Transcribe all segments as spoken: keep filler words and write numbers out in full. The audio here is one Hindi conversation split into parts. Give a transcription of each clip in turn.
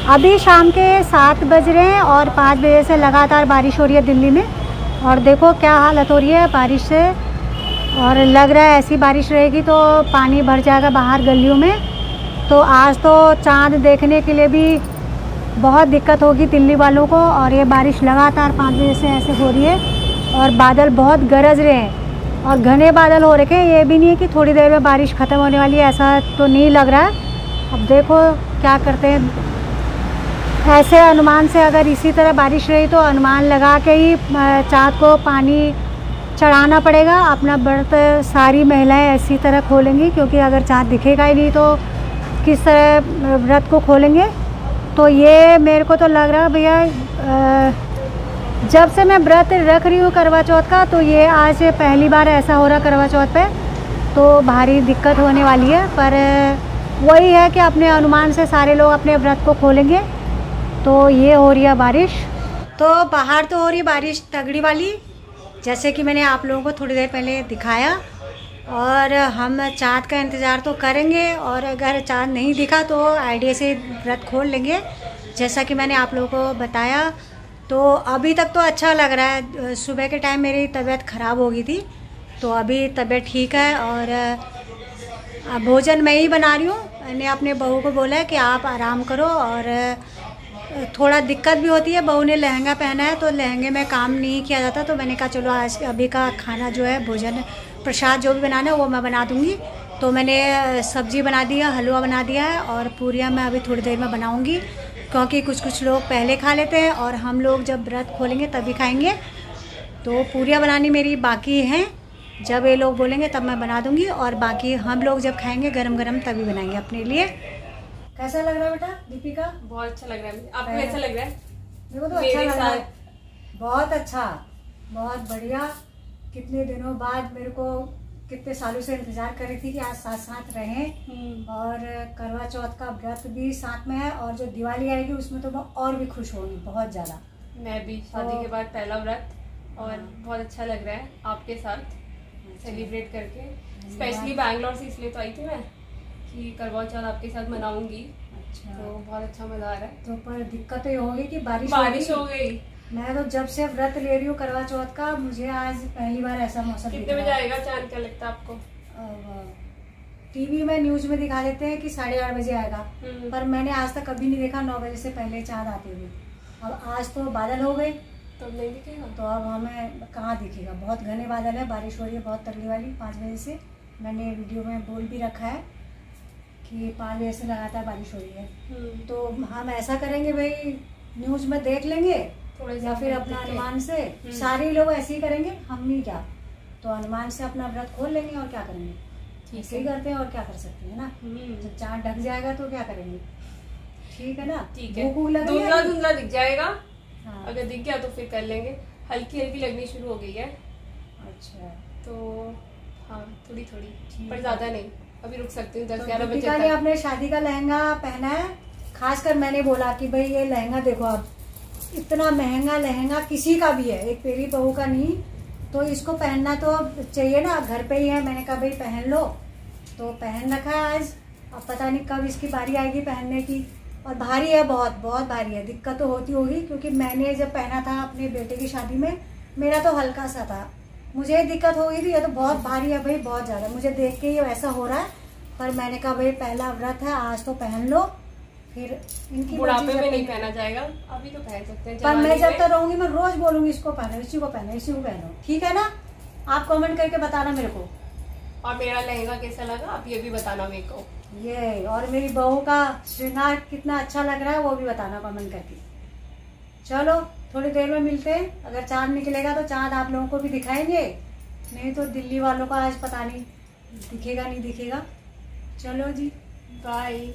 अभी शाम के सात बज रहे हैं और पाँच बजे से लगातार बारिश हो रही है दिल्ली में। और देखो क्या हालत हो रही है बारिश से, और लग रहा है ऐसी बारिश रहेगी तो पानी भर जाएगा बाहर गलियों में। तो आज तो चांद देखने के लिए भी बहुत दिक्कत होगी दिल्ली वालों को। और ये बारिश लगातार पाँच बजे से ऐसे हो रही है और बादल बहुत गरज रहे हैं और घने बादल हो रखे हैं। ये भी नहीं है कि थोड़ी देर में बारिश ख़त्म होने वाली है, ऐसा तो नहीं लग रहा है। अब देखो क्या करते हैं। ऐसे अनुमान से अगर इसी तरह बारिश रही तो अनुमान लगा के ही चाँद को पानी चढ़ाना पड़ेगा। अपना व्रत सारी महिलाएं इसी तरह खोलेंगी, क्योंकि अगर चाँद दिखेगा ही नहीं तो किस तरह व्रत को खोलेंगे। तो ये मेरे को तो लग रहा है भैया, जब से मैं व्रत रख रही हूँ करवा चौथ का, तो ये आज पहली बार ऐसा हो रहा करवा चौथ पे, तो भारी दिक्कत होने वाली है। पर वही है कि अपने अनुमान से सारे लोग अपने व्रत को खोलेंगे। तो ये हो रही है बारिश, तो बाहर तो हो रही है बारिश तगड़ी वाली, जैसे कि मैंने आप लोगों को थोड़ी देर पहले दिखाया। और हम चाँद का इंतज़ार तो करेंगे, और अगर चाँद नहीं दिखा तो आइडिया से व्रत खोल लेंगे, जैसा कि मैंने आप लोगों को बताया। तो अभी तक तो अच्छा लग रहा है। सुबह के टाइम मेरी तबीयत ख़राब हो गई थी, तो अभी तबीयत ठीक है। और भोजन मैं ही बना रही हूँ। मैंने अपने बहू को बोला है कि आप आराम करो, और थोड़ा दिक्कत भी होती है। बहू ने लहंगा पहना है तो लहंगे में काम नहीं किया जाता, तो मैंने कहा चलो आज अभी का खाना जो है, भोजन प्रसाद जो भी बनाना है वो मैं बना दूँगी। तो मैंने सब्ज़ी बना दिया, हलवा बना दिया है, और पूरियाँ मैं अभी थोड़ी देर में बनाऊँगी, क्योंकि कुछ कुछ लोग पहले खा लेते हैं और हम लोग जब व्रत खोलेंगे तभी खाएँगे। तो पूरियाँ बनानी मेरी बाकी हैं, जब ये लोग बोलेंगे तब मैं बना दूँगी, और बाकी हम लोग जब खाएँगे गरम गरम तभी बनाएंगे अपने लिए। कैसा लग रहा है बेटा दीपिका? बहुत अच्छा लग रहा है। आपको कैसा लग रहा है? मेरे को तो अच्छा लग रहा है, बहुत अच्छा, बहुत बढ़िया। कितने दिनों बाद, मेरे को कितने सालों से इंतजार कर रही थी कि आज साथ साथ रहें, और करवा चौथ का व्रत भी साथ में है, और जो दिवाली आएगी उसमें तो मैं और भी खुश होंगी बहुत ज़्यादा। मैं भी शादी के बाद पहला व्रत, और बहुत अच्छा लग रहा है आपके साथ सेलिब्रेट करके। स्पेशली बैंगलोर से इसलिए तो आई थी मैं कि करवा चौथ आपके साथ मनाऊंगी। अच्छा, तो बहुत अच्छा मजा आ रहा है। तो पर दिक्कत ये होगी कि बारिश बारिश हो गई। मैं तो जब से व्रत ले रही हूँ करवा चौथ का, मुझे आज पहली बार ऐसा मौसम। कितने बजे आएगा चांद, क्या लगता है आपको? टीवी में न्यूज में दिखा देते हैं कि साढ़े आठ बजे आएगा, पर मैंने आज तक कभी नहीं देखा नौ बजे से पहले चांद आते हुए। अब आज तो बादल हो गए तो नहीं दिखेगा, तो अब हमें कहाँ दिखेगा। बहुत घने बादल है, बारिश हो रही है बहुत तगड़ी वाली पाँच बजे से। मैंने वीडियो में बोल भी रखा है कि पाँच बजे से लगातार बारिश हो रही है। तो हम ऐसा करेंगे भाई, न्यूज में देख लेंगे या फिर अपना अनुमान से, सारे लोग ऐसे ही करेंगे, हम नहीं क्या, तो अनुमान से अपना व्रत खोल लेंगे और क्या करेंगे। ऐसे ही करते हैं और क्या कर सकते हैं ना। जब चाँद ढक जाएगा तो क्या करेंगे, ठीक है ना। ठीक है, धुंधला धुंधला दिख जाएगा। हाँ। अगर दिख गया तो फिर कर लेंगे। हल्की हल्की लगनी शुरू हो गई है। अच्छा, तो हाँ थोड़ी थोड़ी, पर ज्यादा नहीं। अभी रुक सकती हूँ दस ग्यारह बजे तक। ने अपने शादी का लहंगा पहना है, खासकर मैंने बोला कि भाई ये लहंगा देखो, अब इतना महंगा लहंगा किसी का भी है, एक तेरी बहू का नहीं, तो इसको पहनना तो चाहिए ना, घर पे ही है। मैंने कहा भाई पहन लो, तो पहन रखा है आज। अब पता नहीं कब इसकी बारी आएगी पहनने की। और भारी है, बहुत बहुत भारी है। दिक्कत तो होती होगी, क्योंकि मैंने जब पहना था अपने बेटे की शादी में, मेरा तो हल्का सा था, मुझे दिक्कत हो गई थी। ये तो बहुत भारी है भाई, बहुत ज्यादा। मुझे देख के ही वैसा हो रहा है, पर मैंने कहा भाई पहला व्रत है, आज तो पहन लो, फिर इनकी बुढ़ापे में नहीं पहना जाएगा, अभी तो पहन सकते हैं। पर मैं जब तक रहूंगी मैं रोज बोलूंगी इसको पहनो, इसी को पहनो, इसी को पहनो, ठीक है ना। आप कमेंट करके बताना मेरे को। और मेरा लहंगा कैसा लगा आप ये भी बताना मेरे को। ये और मेरी बहू का श्रृंगार कितना अच्छा लग रहा है वो भी बताना कमेंट करके। चलो थोड़ी देर में मिलते हैं। अगर चांद निकलेगा तो चांद आप लोगों को भी दिखाएंगे, नहीं तो दिल्ली वालों का आज पता नहीं दिखेगा नहीं दिखेगा। चलो जी, बाय।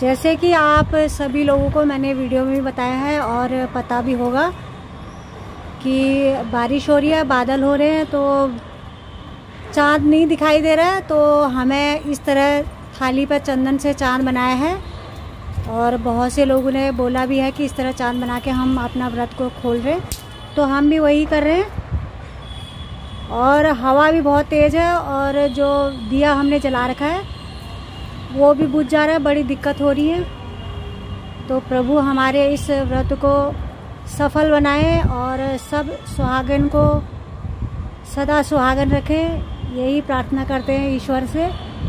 जैसे कि आप सभी लोगों को मैंने वीडियो में भी बताया है और पता भी होगा कि बारिश हो रही है, बादल हो रहे हैं, तो चाँद नहीं दिखाई दे रहा है। तो हमें इस तरह थाली पर चंदन से चाँद बनाया है और बहुत से लोगों ने बोला भी है कि इस तरह चाँद बना के हम अपना व्रत को खोल रहे हैं, तो हम भी वही कर रहे हैं। और हवा भी बहुत तेज़ है और जो दिया हमने जला रखा है वो भी बुझ जा रहा है, बड़ी दिक्कत हो रही है। तो प्रभु हमारे इस व्रत को सफल बनाए और सब सुहागन को सदा सुहागन रखें, यही प्रार्थना करते हैं ईश्वर से।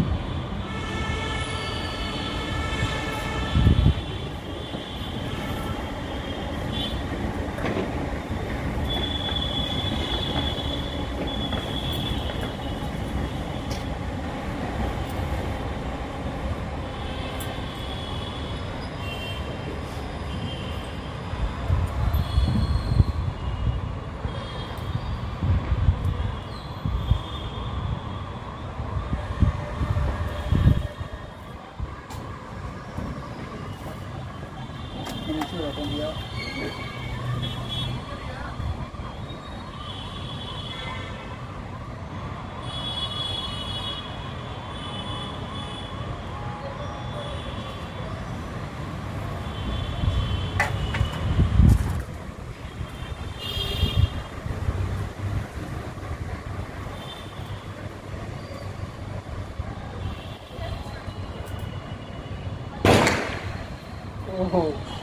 ओहो,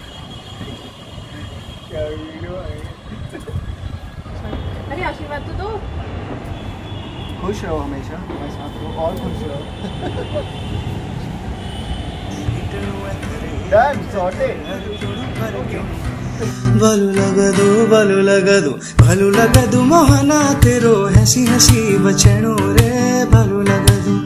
क्या वीडियो है। अरे आशीर्वाद तो दो। खुश रहो हमेशा, हमारे साथ रहो और खुश रहो। Done, sorted. भलू लगदू भलू लगदू भलू लगदू मोहना तेरो हंसी हंसी बचनो रे भलू लगदू।